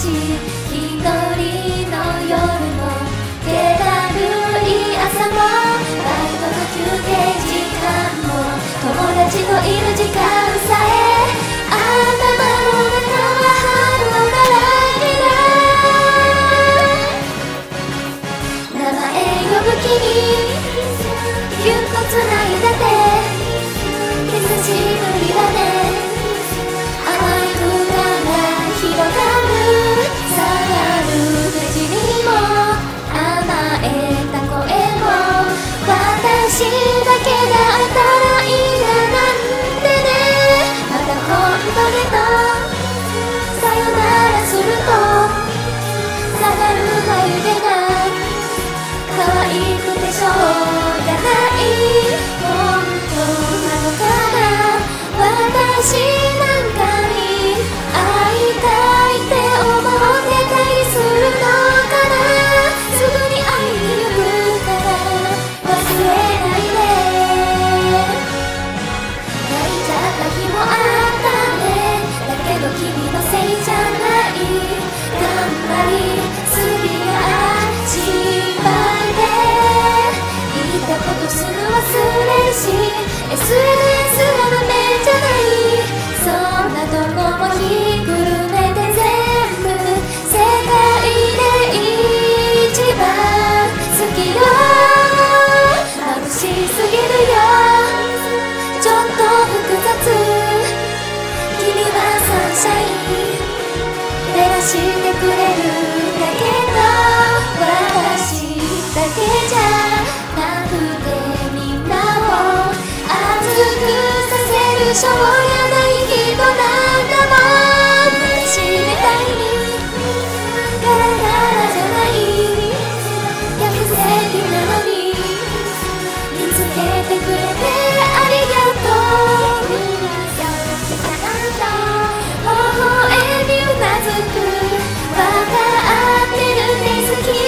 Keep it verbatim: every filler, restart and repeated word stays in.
し一人の夜も気だるい朝もバイトの休憩時間も友達といる時間さえ頭の中は春だらけだ名前呼ぶ君ぎゅっとつないだ手久しぶりだね甘い空が広がる触る口にも甘えた声も私だけだったらいいななんてねまた今度へとさよならすると下がる眉毛が可愛くてしょうがない本当なのかな私なんかに会いたいって思ってたりするのかなすぐに会いに行くから忘れないで泣いちゃった日もあったねだけど君のせいじゃない頑張りすぎや心配で言ったことすぐ忘れるし エスエヌエス がダメじゃないそんなとこもひっくるめて全部世界で一番好きよ眩しすぎるよちょっと複雑君はサンシャイン照らしてくれるだけど私だけじゃなくてみんなを熱くさせるしょうがない人なんだもん私みたいにガラガラじゃない客席なのに見つけてくれてありがとうちゃんと微笑みうなずくわかってるね好き